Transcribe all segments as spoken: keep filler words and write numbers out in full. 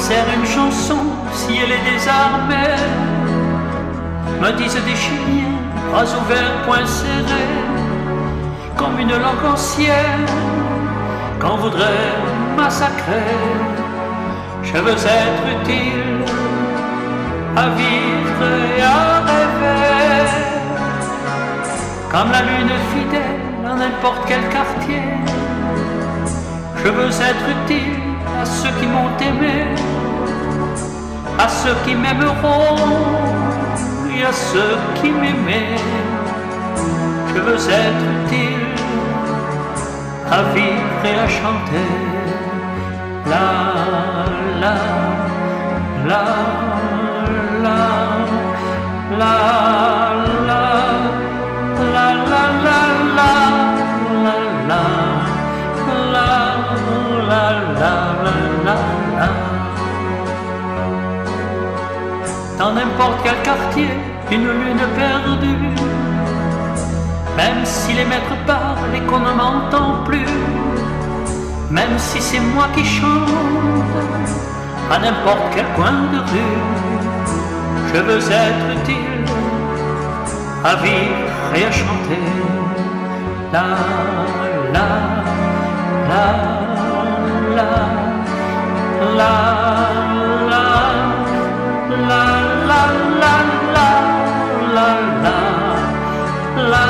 sert une chanson si elle est désarmée? Me disent des Chiliens, bras ouverts, poings serrés, comme une langue ancienne qu'on voudrait massacrer. Je veux être utile à vivre et à rêver, comme la lune fidèle dans n'importe quel quartier. Je veux être utile à ceux qui m'ont aimé, à ceux qui m'aimeront et à ceux qui m'aimaient. Je veux être utile à vivre et à chanter. La la la la la la la la la la la la. Dans n'importe quel quartier, une lune perdue, même si les maîtres parlent et qu'on ne m'entend plus, même si c'est moi qui chante à n'importe quel coin de rue, je veux être utile à vivre et à chanter. La la la la la la la la la la la la la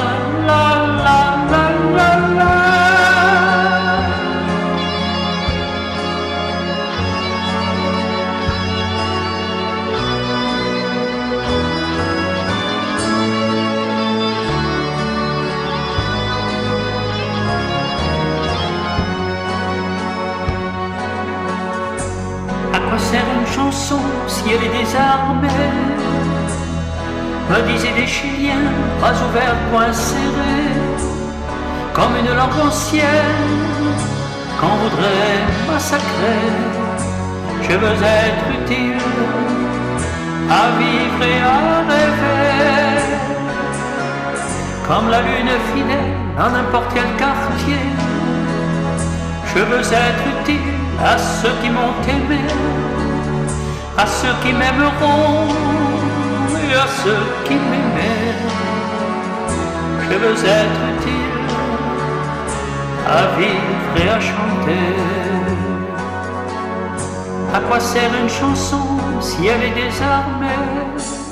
À quoi sert une chanson si elle est désarmée? Me disaient des Chiliens, bras ouverts, poings serrés, comme une langue ancienne qu'on voudrait massacrer. Je veux être utile à vivre et à rêver, comme la lune fidèle dans n'importe quel quartier. Je veux être utile à ceux qui m'ont aimé, à ceux qui m'aimeront et à ceux qui m'aimaient. Je veux être utile à vivre et à chanter. À quoi sert une chanson si elle est désarmée?